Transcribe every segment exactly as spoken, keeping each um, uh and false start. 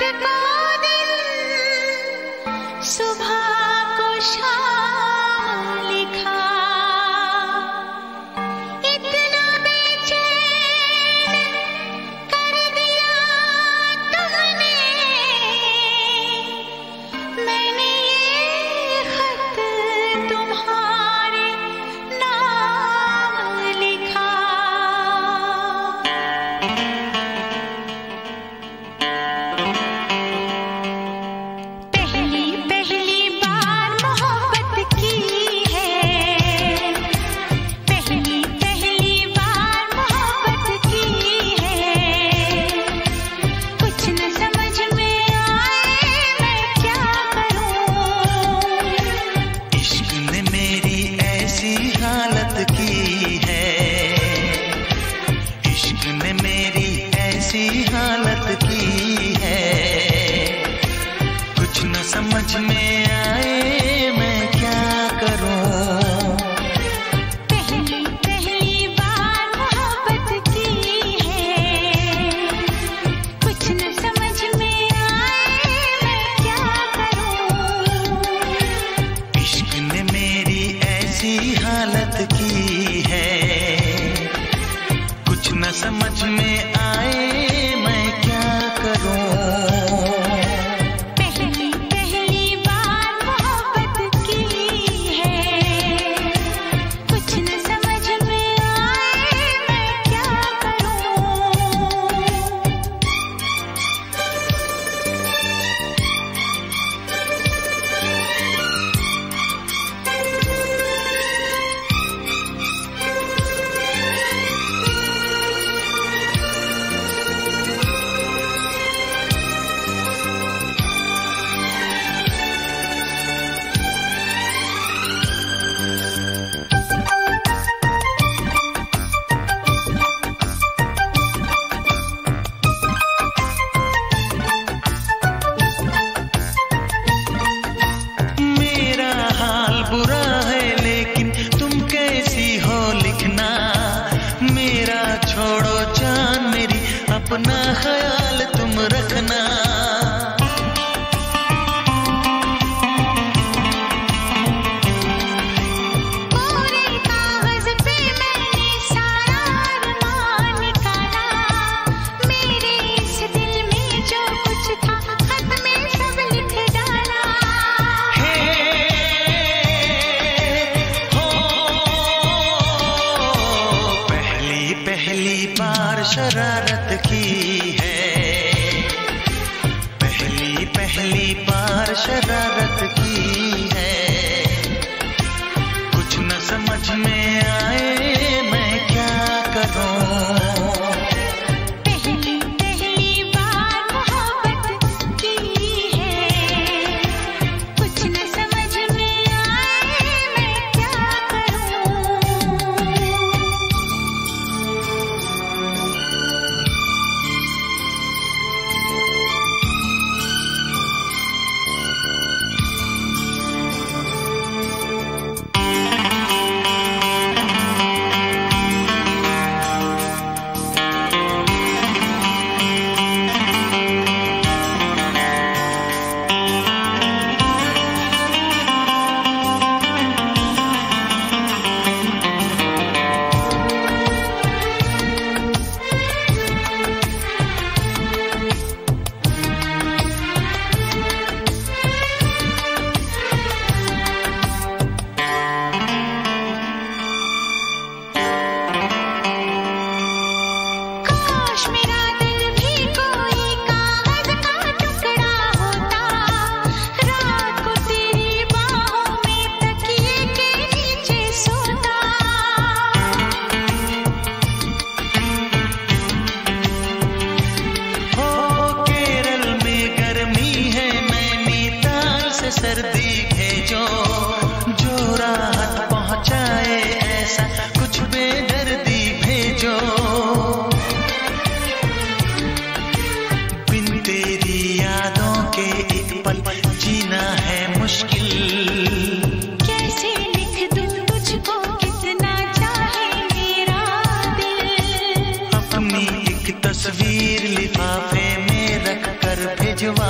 तस्वीर लिफाफे में रख कर भिजवा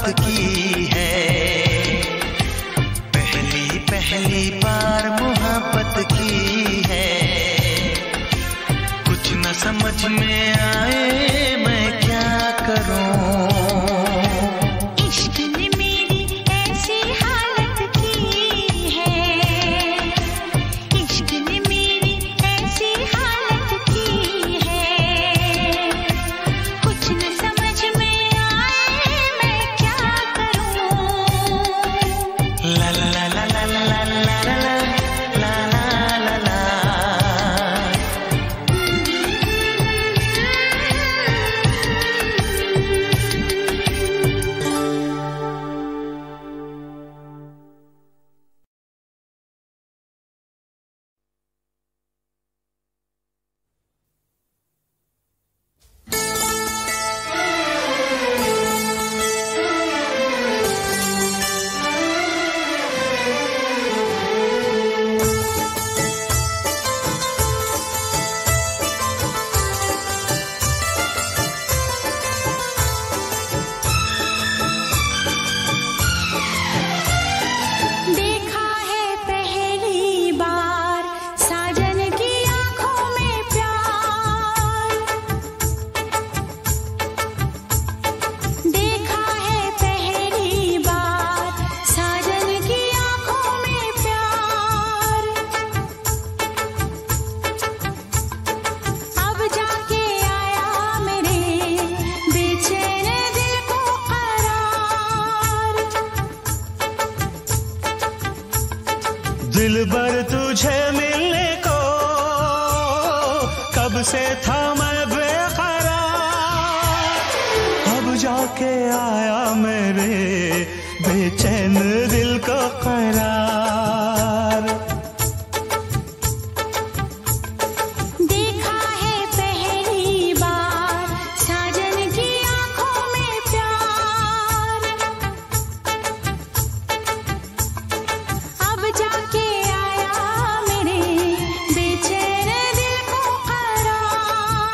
की है, पहली पहली बार मोहब्बत की है। कुछ न समझ में आए मैं क्या करूं, इश्क ने मेरी ऐसी हालत की है, इश्क ने मेरी ऐसी हालत की है। कुछ न समझ में आए मैं क्या करूं। ला ला ला ला ला ला ला ला ला ला ला ला। देखा है पहली बार साजन की आंखों में प्यार, देखा है पहली बार साजन की आंखों में प्यार। अब जाके आया मेरे बेचैन दिल को करार। दिलबर तुझे मिलने को कब से था मैं बेकरार, अब जाके आया मेरे बेचैन दिल को करार। देखा है पहली बार साजन की आंखों में प्यार, अब जाके आया मेरे बेचैन दिल को करार।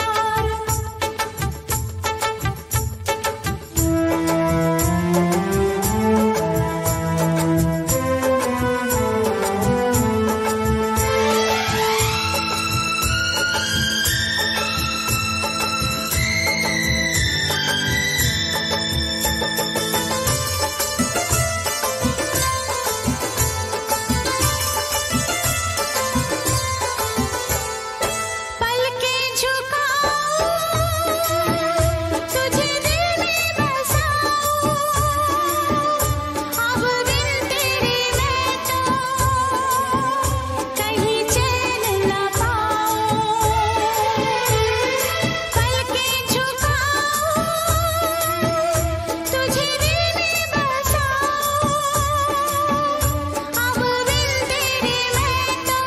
पलकें झुकाऊं तुझे दिल में बसाऊं, अब बिन तेरे मैं तो कहीं चैन न पाऊं। पलकें झुकाऊं तुझे दिल में बसाऊं, अब बिन तेरे मैं तो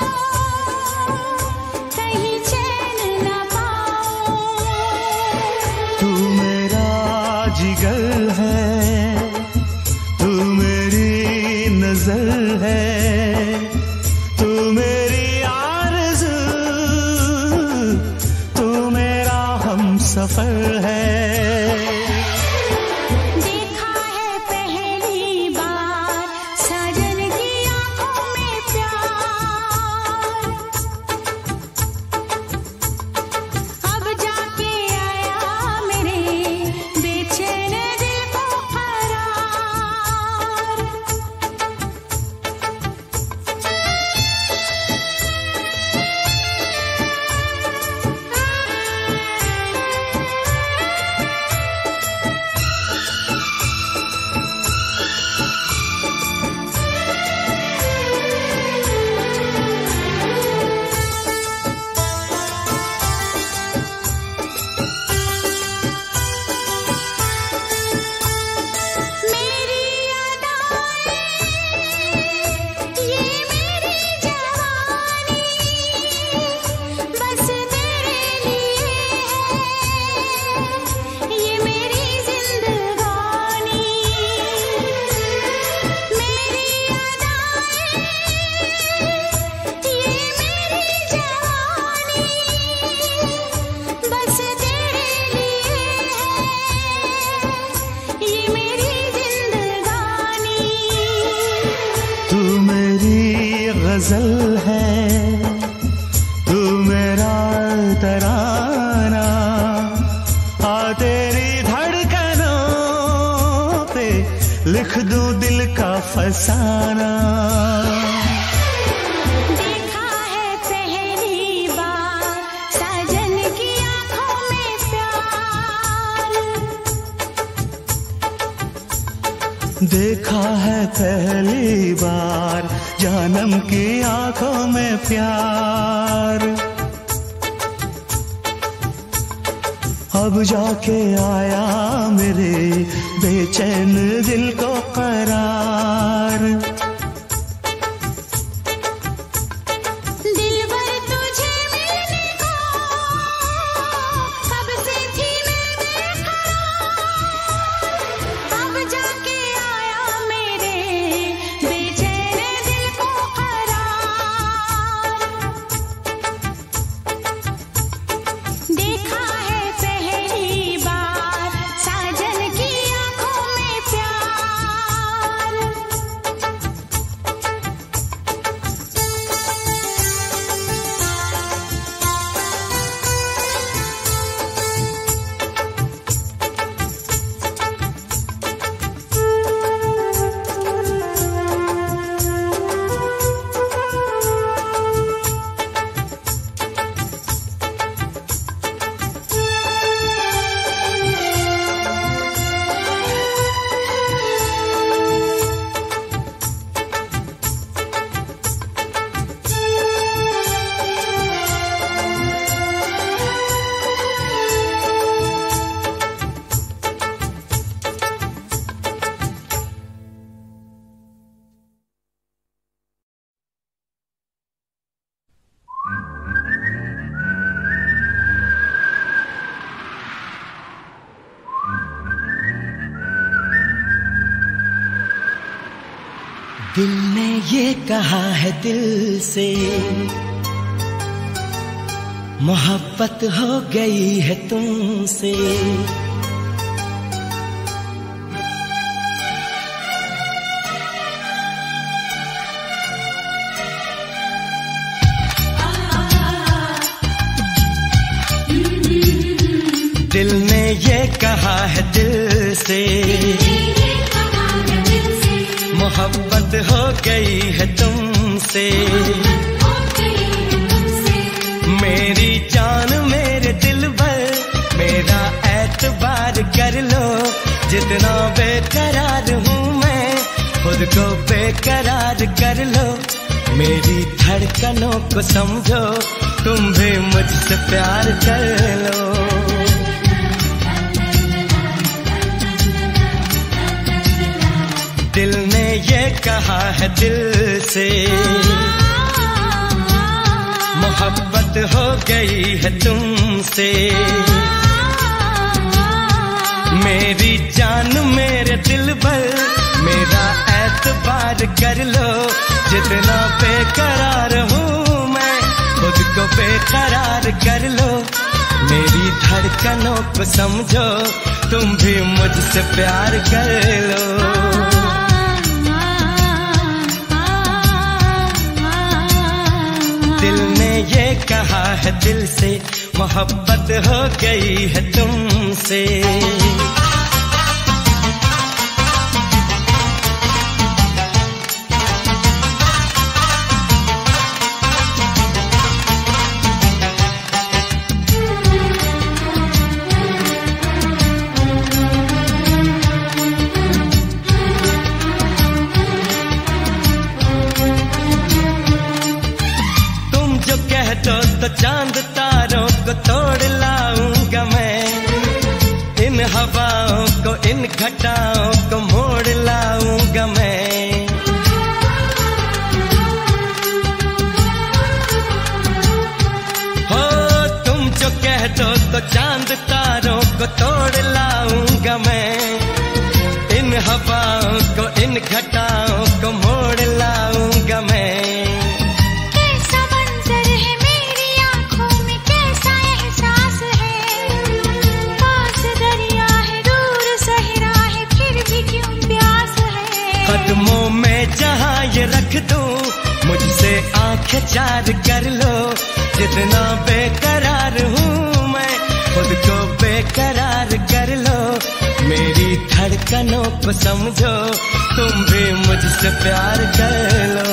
कहीं चैन न पाऊं। तू मेरा जिगर है, तू मेरी नजर है, तू मेरी आरज़ू, तू मेरा हमसफर है। देखा है पहली बार साजन की आंखों में प्यार, अब जाके आया मेरे बेचैन दिल को करार। गजल है, तू मेरा तराना, आ तेरी धड़कनों पे लिख दूं दिल का फसाना। देखा है पहली बार साजन की आंखों में प्यार, देखा है पहली बार जानम की आंखों में प्यार। अब जाके आया मेरे बेचैन दिल को करार। दिलबर तुझे मिलने को कब से थी मैं बेकरार, अब जाके आया मेरे बेचैन दिल को करार। देखा है पहली बार साजन की आंखों में प्यार। दिल ने ये कहा है दिल से, मोहब्बत हो गई है तुमसे। दिल ने ये कहा है दिल से, मोहब्बत हो गई है तुमसे। मेरी जान मेरे दिल भर मेरा एतबार कर लो, जितना बेकरार हूँ मैं खुद को बेकरार कर लो। मेरी धड़कनों को समझो, तुम भी मुझसे प्यार कर लो। दिल ने ये कहा है दिल से, मोहब्बत हो गई है तुमसे। मेरी जान मेरे दिल भर मेरा एतबार कर लो, जितना बेकरार हूँ मैं खुद को बेकरार कर लो। मेरी धड़कनों को समझो, तुम भी मुझसे प्यार कर लो। दिल ने ये कहा है दिल से, मोहब्बत हो गई है तुमसे। तो चांद तारों को तोड़ लाऊंगा मैं, इन हवाओं को इन घटाओं को मोड़ लाऊंगा मैं। हो तुम जो कह दो तो चांद तारों को तोड़ लाऊंगा मैं, इन हवाओं को इन घटाओं को मोड़ लाऊंगा मैं। कदमों में जहाँ ये रख दूं मुझसे आंखें चार कर लो, जितना बेकरार हूँ मैं, खुद को बेकरार कर लो। मेरी धड़कनों को समझो, तुम भी मुझसे प्यार कर लो।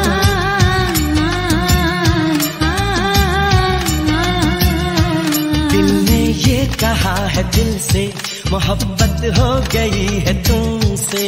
दिल ने ये कहा है दिल से, मोहब्बत हो गई है तुमसे।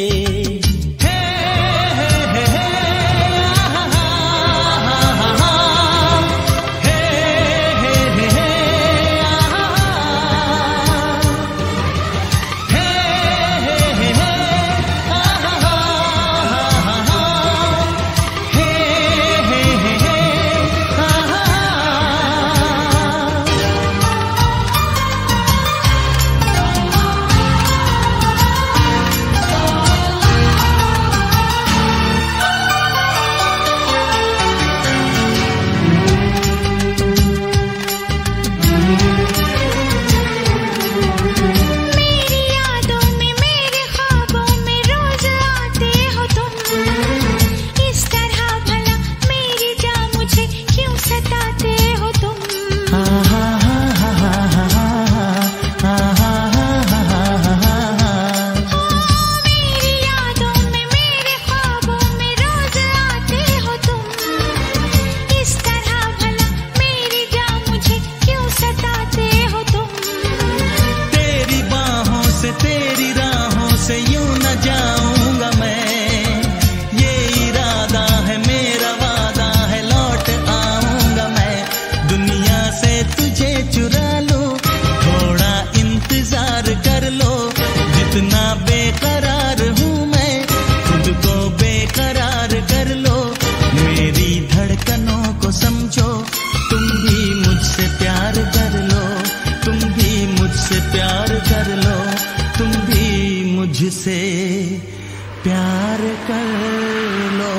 मुझसे प्यार कर लो।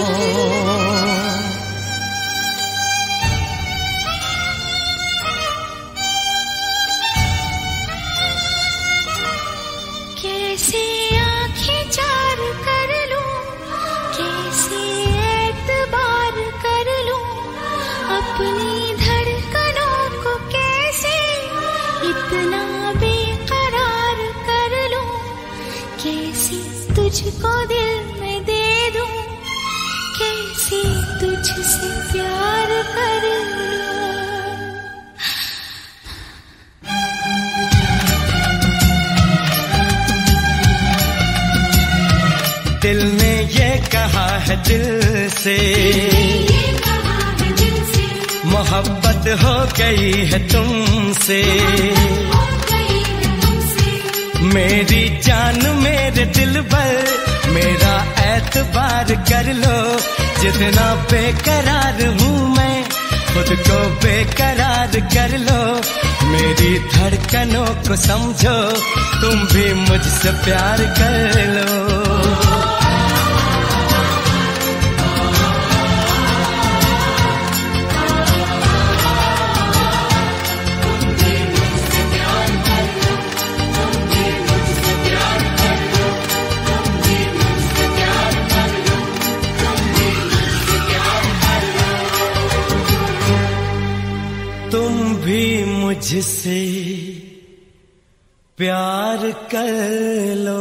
कैसे आंखें चार कर लूं, कैसे एतबार कर लूं, अपनी धड़कनों को कैसे इतना बेकरार कर लूं, कैसे तुझको दिल में दे दूं, कैसे तुझसे प्यार कर लूं। दिल ने ये कहा है दिल से, मोहब्बत हो गई है तुमसे। मेरी जान मेरे दिल पर मेरा एतबार कर लो, जितना बेकरार हूँ मैं खुद को बेकरार कर लो। मेरी धड़कनों को समझो, तुम भी मुझसे प्यार कर लो। तुम भी मुझसे प्यार कर लो।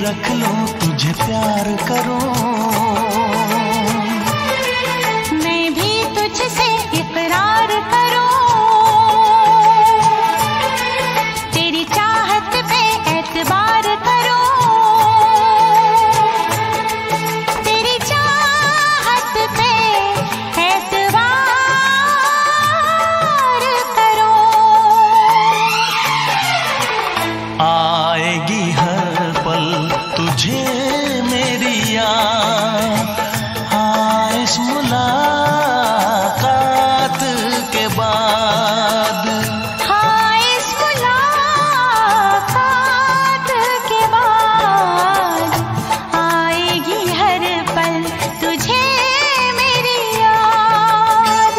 रख लूं, तुझे प्यार करूं। मैं भी तुझसे इकरार करूं, तेरी चाहत पे एतबार करूं, तेरी चाहत पे एतबार करूं। आएगी हर पल तुझे मेरी याद, हाँ इस मुलाकात के बाद, हाँ इस मुलाकात के बाद आएगी हर पल तुझे मेरी याद।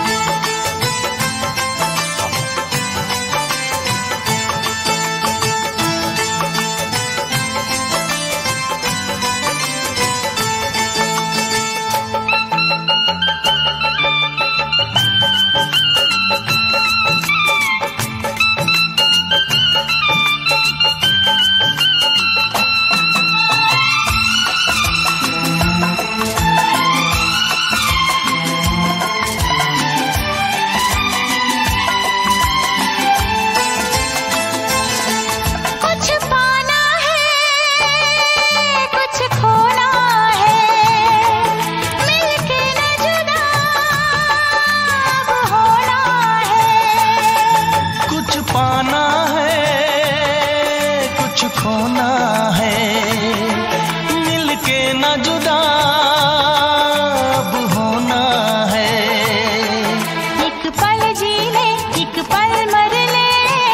कुछ पाना है, कुछ खोना है, मिलके न जुदा अब होना है। कुछ पाना है कुछ खोना है, मिलके न जुदा अब होना है। एक पल जी ले, एक पल मर ले,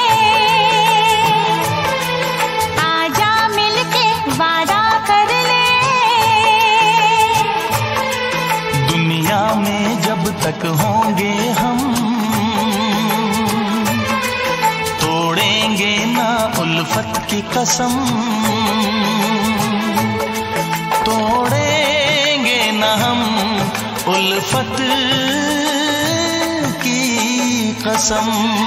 आजा मिलके वादा कर ले। दुनिया में जब तक होंगे हम, तोड़ेंगे ना उल्फत की कसम, तोड़ेंगे ना हम उल्फत की कसम।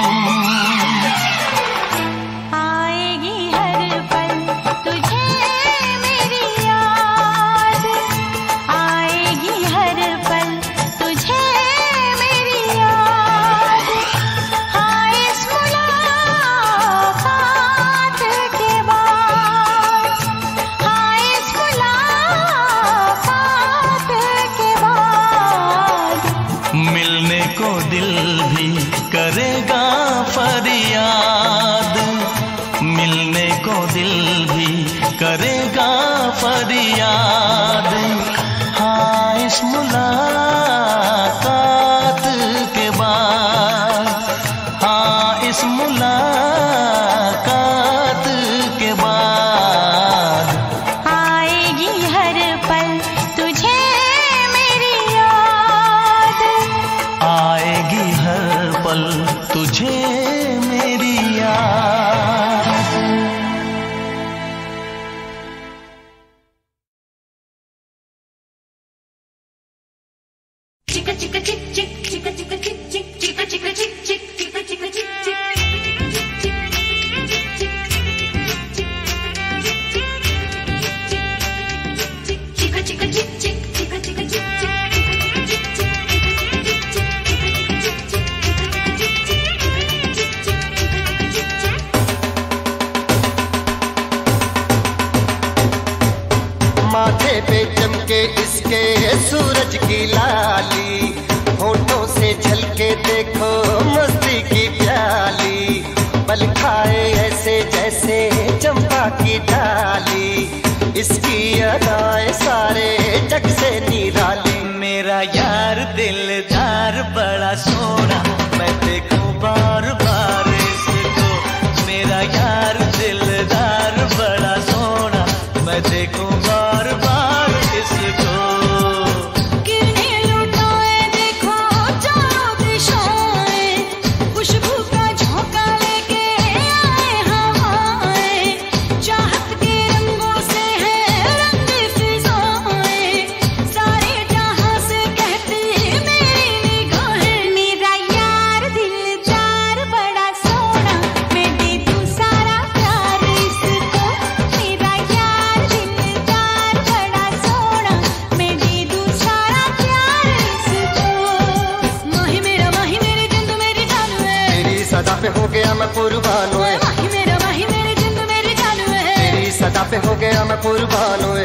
आएगी हर पल तुझे मेरी याद, आएगी हर पल तुझे मेरी याद, हाँ इस मुलाकात के बाद, हाँ इस मुलाकात के बाद मिलने को दिल भी करेगा फरियाद, मिलने को दिल भी करेगा फरियाद, हाँ इस मुलाकात के बाद, हाँ इस मुलाकात के बाद आएगी हर पल तुझे मेरी याद। आएगी हर पल तुझे मेरी याद। चिका चिका चिक चिक चिका चिका चिक चिक चिका चिका चिक चिक चिका चिका चिक चिक चिका चिका चिक चिक चिका चिका चिक माथे पे चमके इसके सूरज की लाली, होठों से झलके देखो मस्ती की प्याली, पल खाए ऐसे जैसे चंपा की डाली, इसकी अदाएं सारे जग से निराली। मेरा यार दिलदार बड़ा सोना, मैं देखूं बार बार इसको। मेरा यार दिलदार बड़ा सोना, मैं देखूं बार बार इसको। किरने लुटाए देखो चारों दिशाएं, खुशबू का झोंका लेके आए हवाएं, चाहत के रंगों से है रंग फिजाएं, कुर्बान हुए।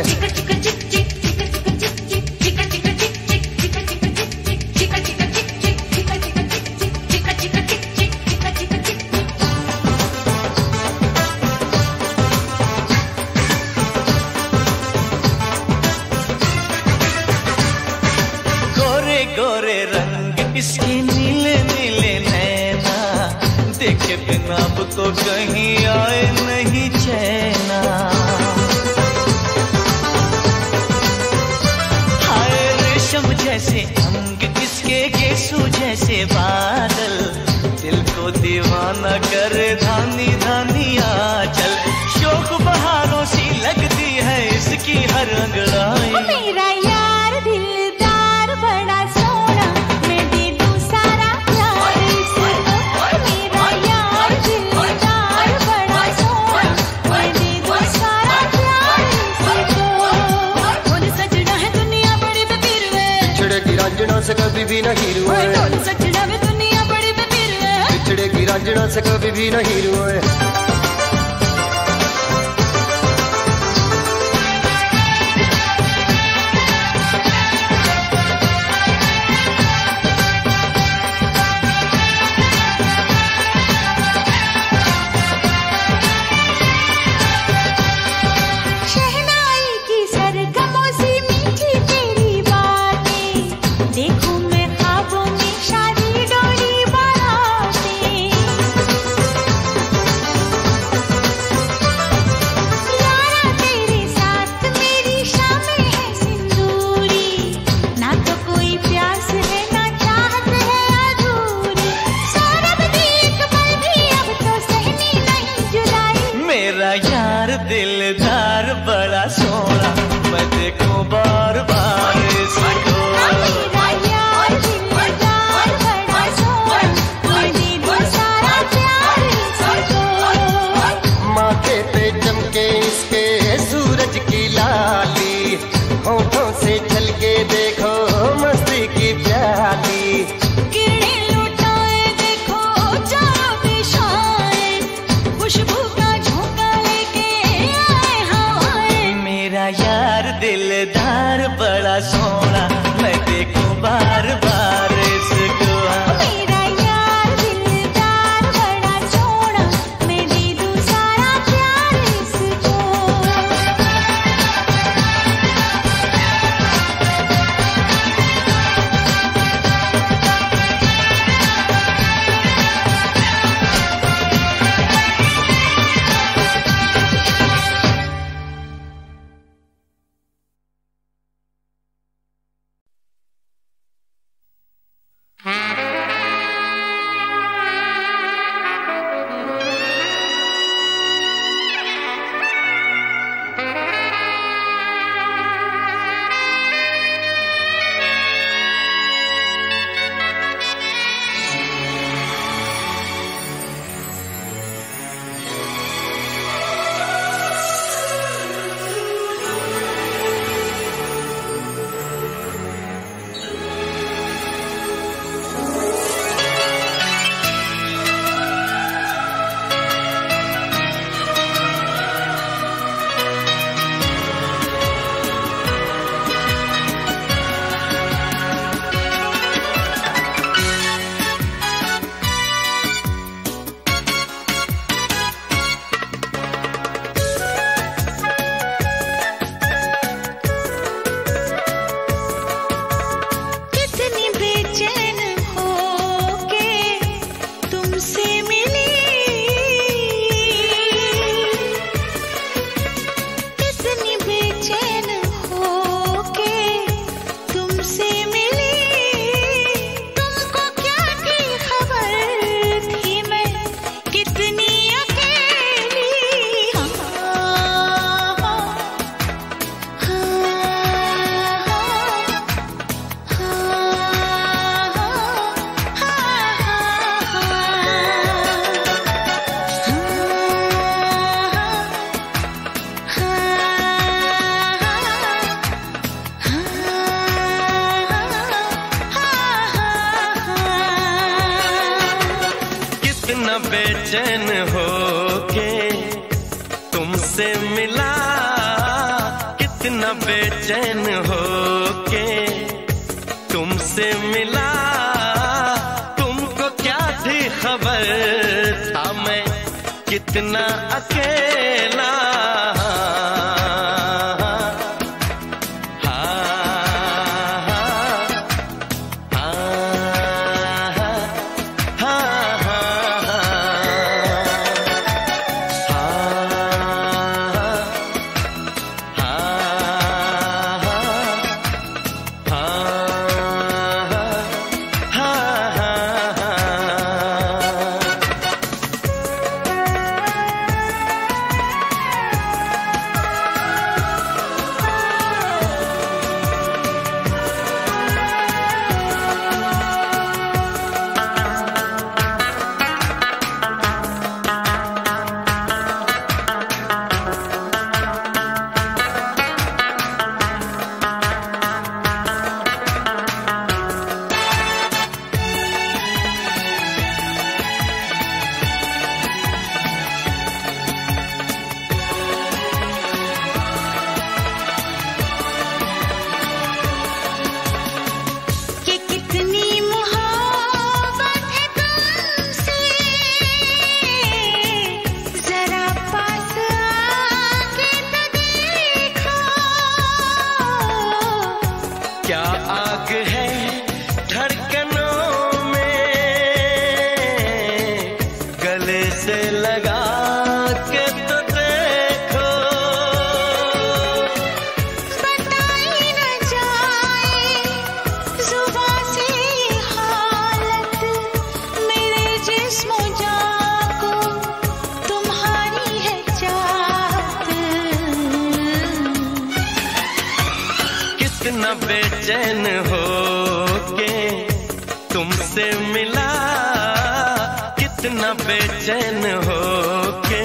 गोरे गोरे रंग इसके नीले नीले नैना, देखे बिना अब तो कहीं आए नहीं चैना। हाय रेशम जैसे अंग इसके, गेसू जैसे बादल, दिल को दीवाना करे धानी धानी आंचल। शोक बहारों सी लगती है इसकी हर अंगड़ाई। मेरा यार दिलदार बड़ा सोना, मैं दे दूं सारा प्यार इसको। मेरा यार दिलदार बड़ा सोना, मैं दे दूं सारा प्यार इसको। ढोल सजना है दुनिया बड़ी बेपीर है, बिछड़ेगी रांझना से कभी भी नहीं रुए। ढोल सजना है दुनिया बड़ी बेपीर है, बिछड़ेगी रांझना से कभी भी नहीं रुए। शहनाई की सरगमों से मीठी तेरी बातें, देखूं मैं ख्वाबों में शादी डोली बारातें। यारा तेरे साथ मेरी शामें है सिंदूरी, ना तो कोई प्यास है ना चाहत है अधूरी। सौरभ दी एक पल भी अब तो सहनी नहीं जुदाई। मेरा यार दिलदार बड़ा सोना, मैं देखूं बार बार इसको। मेरा यार दिलदार बड़ा सोना, मैं दे दूं सारा प्यार इसको। माथे पे चमके इसके सूरज की लाली, होठों से झलके देखो मस्ती की प्याली। किरणें लुटाए देखो चारों दिशाएं, खुशबू का झोंका लेके आए हवाएं। मेरा यार दिलदार बड़ा सोना, मैं देखूं बार बार इसको। मेरा यार दिलदार बड़ा सोना, मैं दे दूं सारा प्यार इसको। बेचैन होके तुमसे मिला, कितना बेचैन हो के तुमसे मिला, तुमको क्या थी खबर था मैं कितना अकेला। क्या आग है धड़कनों में, गले से लगा के तो देखो। बताई न जाए जुबां से हालत मेरे जिस्म जान को, तुम्हारी है चाहत। कितना बेचैन हो के तुमसे मिला, कितना बेचैन हो के।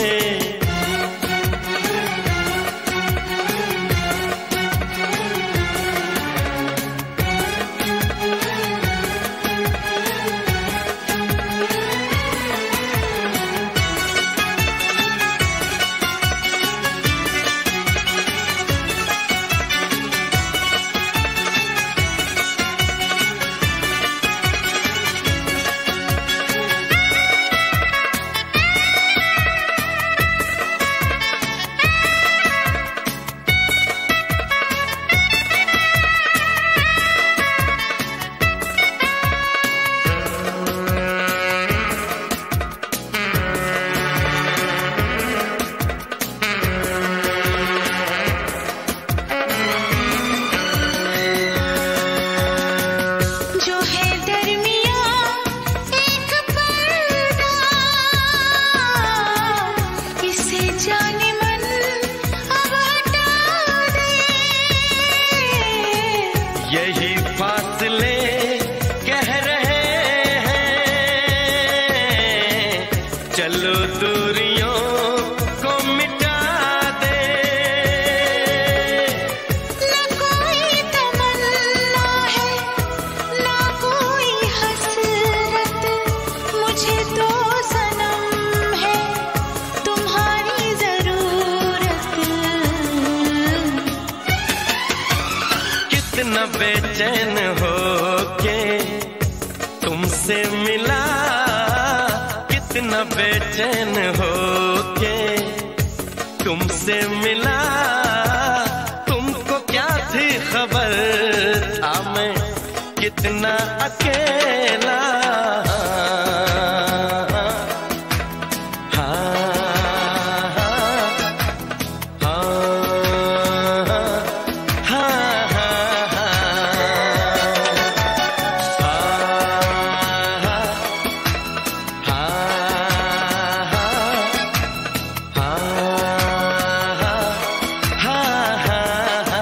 यही फासले कह रहे हैं, चलो दूरियों को मिटा दे। न कोई तमन्ना है न कोई हसरत, मुझे तो सनम है तुम्हारी जरूरत। कितना बेचैन हो के तुमसे मिला, कितना बेचैन हो के तुमसे मिला, तुमको क्या थी खबर था मैं कितना अकेला।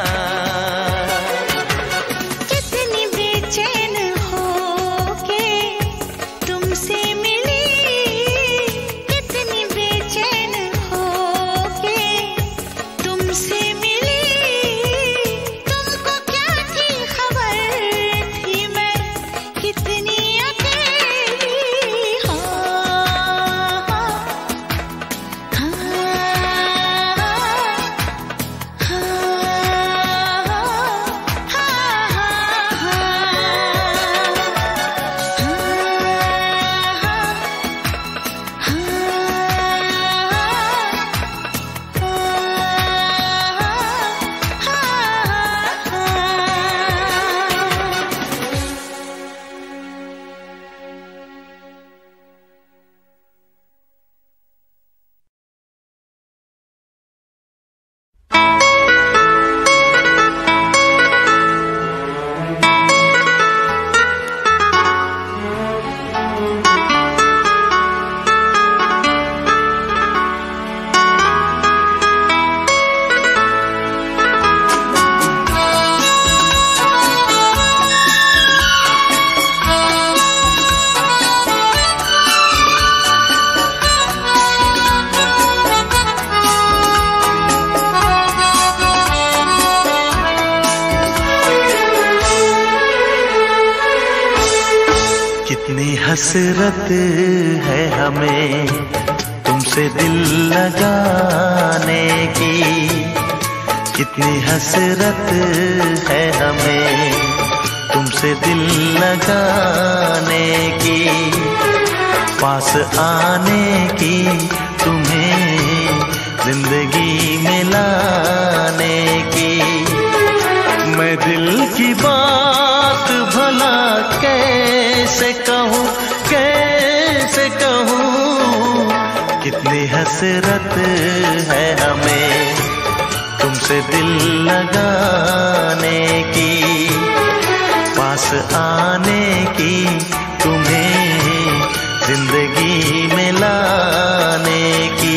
कितनी बेचैन हो के हसरत है हमें तुमसे दिल लगाने की, कितनी हसरत है हमें तुमसे दिल लगाने की, पास आने की तुम्हें जिंदगी में लाने की। मैं दिल की बात भला कैसे कहूँ, कैसे कहूँ, कितनी हसरत है हमें तुमसे दिल लगाने की, पास आने की तुम्हें जिंदगी में लाने की।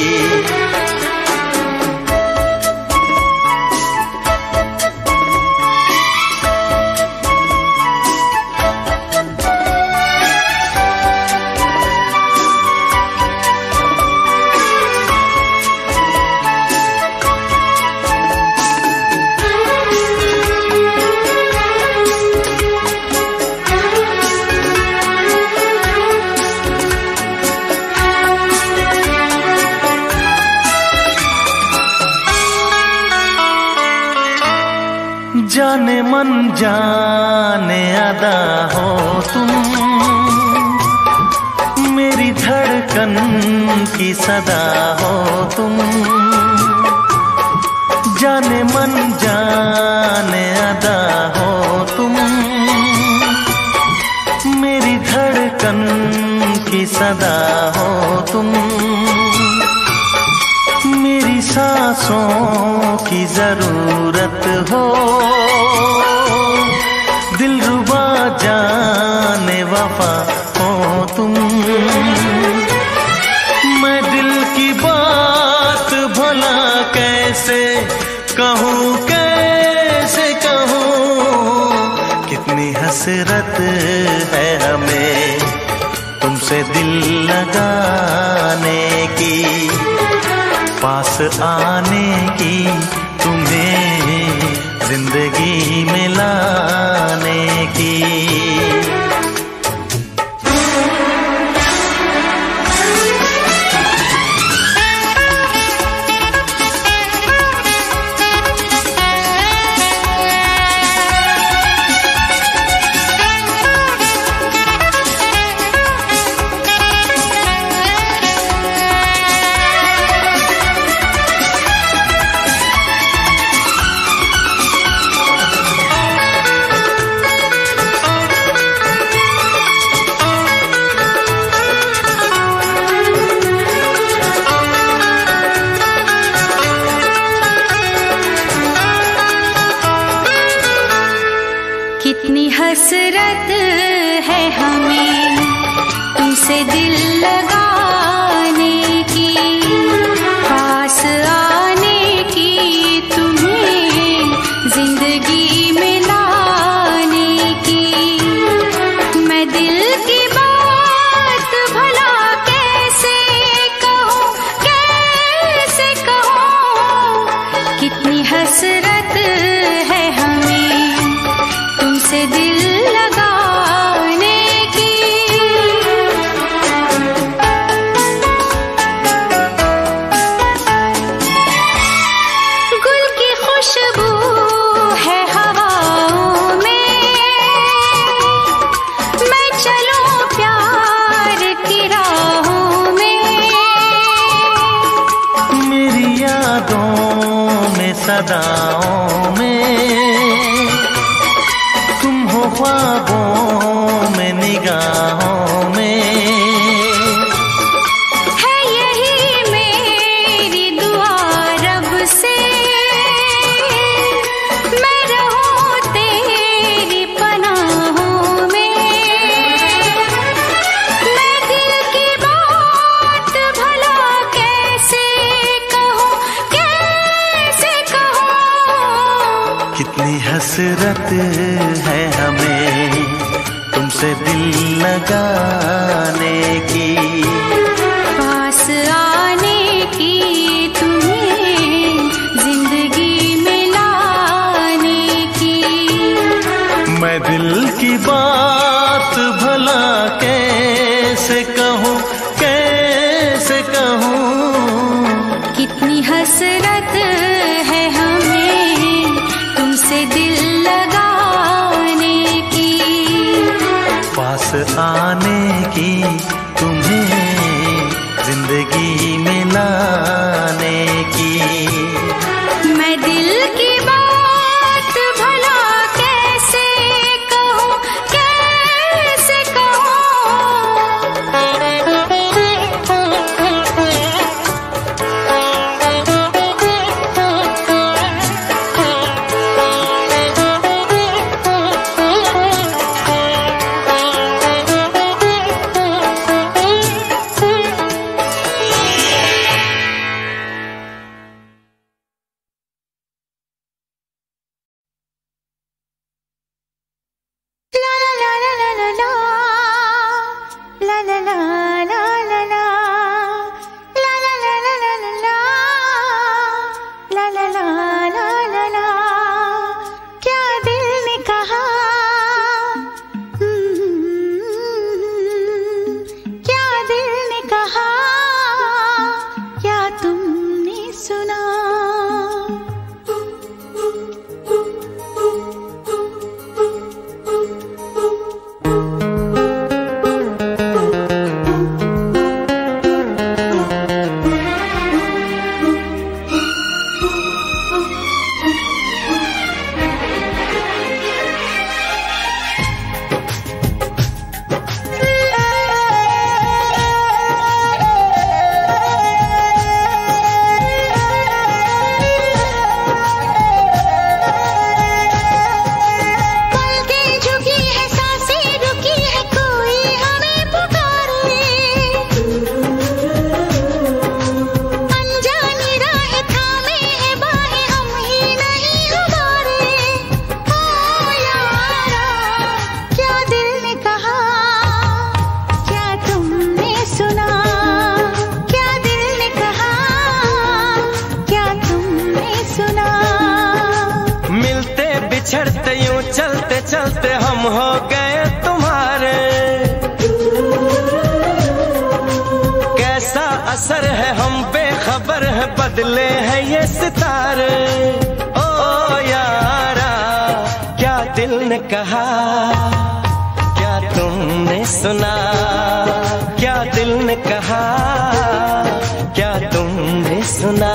जाने मन जाने अदा हो तुम, मेरी धड़कन की सदा हो तुम। जाने मन जाने अदा हो तुम, मेरी धड़कन की सदा हो तुम। मेरी सांसों की जरूरत हो, दिलरुबा जाने वफा हो तुम। मैं दिल की बात भला कैसे कहूँ, कैसे कहूँ, कितनी हसरत है हमें तुमसे दिल लगाने की, पास आने की तुम्हें जिंदगी में लाने की। कितनी हसरत है हमें तुमसे दिल लगाने की, पास आने की तुम्हें जिंदगी में लाने की। मैं दिल की बात भला कैसे कहूँ, कैसे कहूँ, कितनी हसरत है हमें तुमसे दिल लगाने की। गुल की खुशबू है हवाओं में, मैं चलूं प्यार की राहों में। मेरी यादों में सदाओं में तुम हो, ख्वाबों में निगाहों में। है यही मेरी दुआ रब से, मैं रहूं तेरी पनाहों में। मैं दिल की बात भला कैसे कहूँ, कैसे कहूँ, कितनी हसरत है हमें तुमसे दिल लगाने की, पास आने की तुम्हें जिंदगी में लाने की। मैं दिल की बात भला के फुर्सत है हमें तुमसे दिल लगाने की, पास आने की, तुम्हें जिंदगी में लाने की। मैं दिल की बात भला कैसे कहूँ, कैसे कहूँ। बिछड़ते यूं चलते चलते हम हो गए तुम्हारे, कैसा असर है हम बेखबर है, बदले हैं ये सितारे। ओ यारा क्या दिल ने कहा, क्या तुमने सुना, क्या दिल ने कहा, क्या तुमने सुना।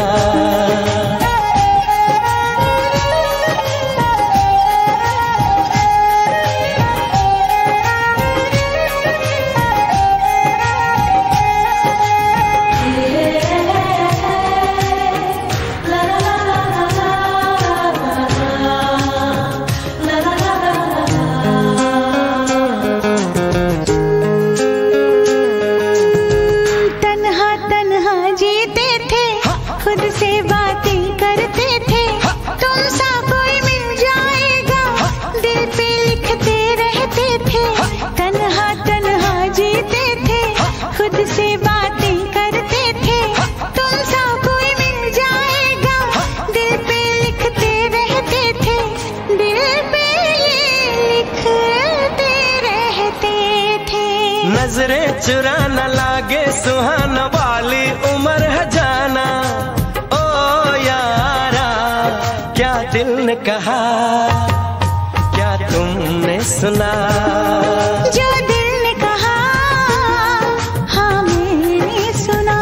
नजरें चुरा न लागे सुहाना वाली उम्र है जाना। ओ यारा क्या दिल ने कहा, क्या तुमने सुना। जो दिल ने कहा हाँ मैंने सुना।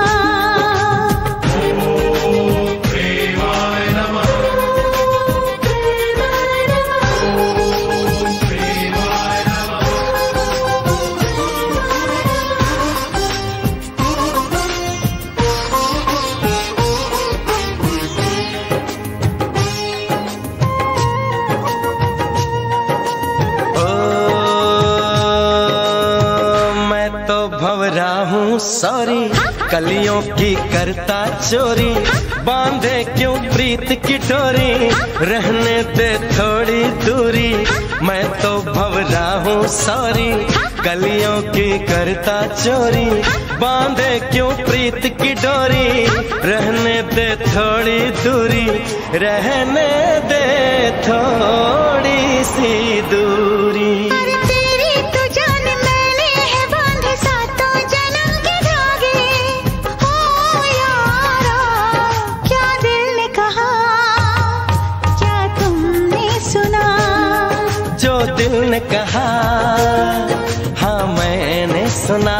भंवरा हूँ सॉरी कलियों की करता चोरी, बांधे क्यों प्रीत की डोरी, रहने दे थोड़ी दूरी। मैं तो भंवरा हूँ सॉरी कलियों की करता चोरी, बांधे क्यों प्रीत की डोरी, रहने दे थोड़ी दूरी, रहने दे थोड़ी सी दूरी। क्या दिल ने दिल ने कहा हाँ मैंने सुना।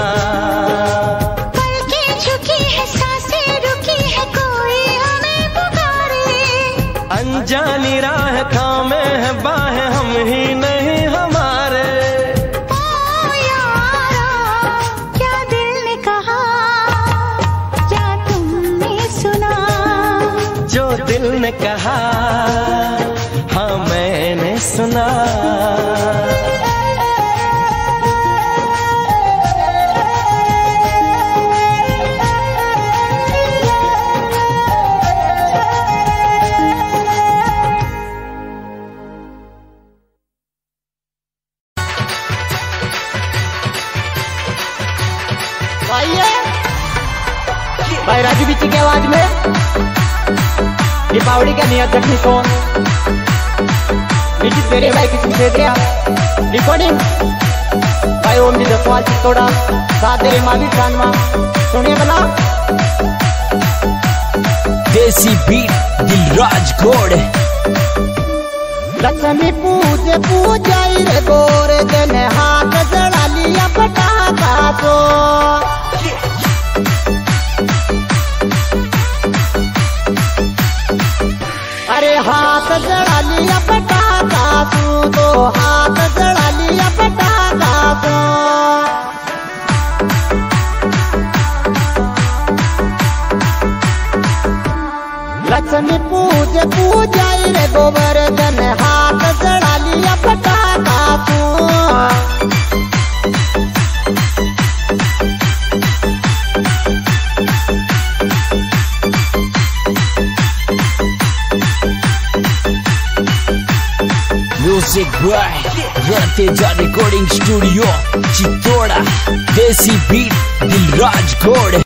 पलकें झुकी है, सांसें रुकी है, कोई हमें पुकारे। अनजानी राह थामे है बाहें हम ही नहीं हमारे। ओ यारा क्या दिल ने कहा, क्या तुमने सुना? जो दिल ने कहा हाँ मैंने सुना। भाई राजू बिच्ची की आवाज में दीपावली का नियत जख्मी सॉन्ग निश्चित तेरे भाई किसी से दिया रिकॉर्डिंग भाई ओम जी दसवाल चित्तौड़ा साथ तेरे महावीर चांदमा सुनिए बना देसी बीट दिलराज घोड़। लक्ष्मी पूजे पूजाई रे गोरे दिन हाथ जड़ा लिया पटाखा तो अरे हाथ जड़ा लिया पटाखा तू तो हाथ जड़ा लिया पटाखा तू। लक्ष्मी पूजे पूजाई रे गोवर्धन हाथ जड़ा लिया पटाखा तू। म्यूजिक बॉय रतेजा रिकॉर्डिंग स्टूडियो चित्तौड़ा। देसी बीट दिलराज घोड़।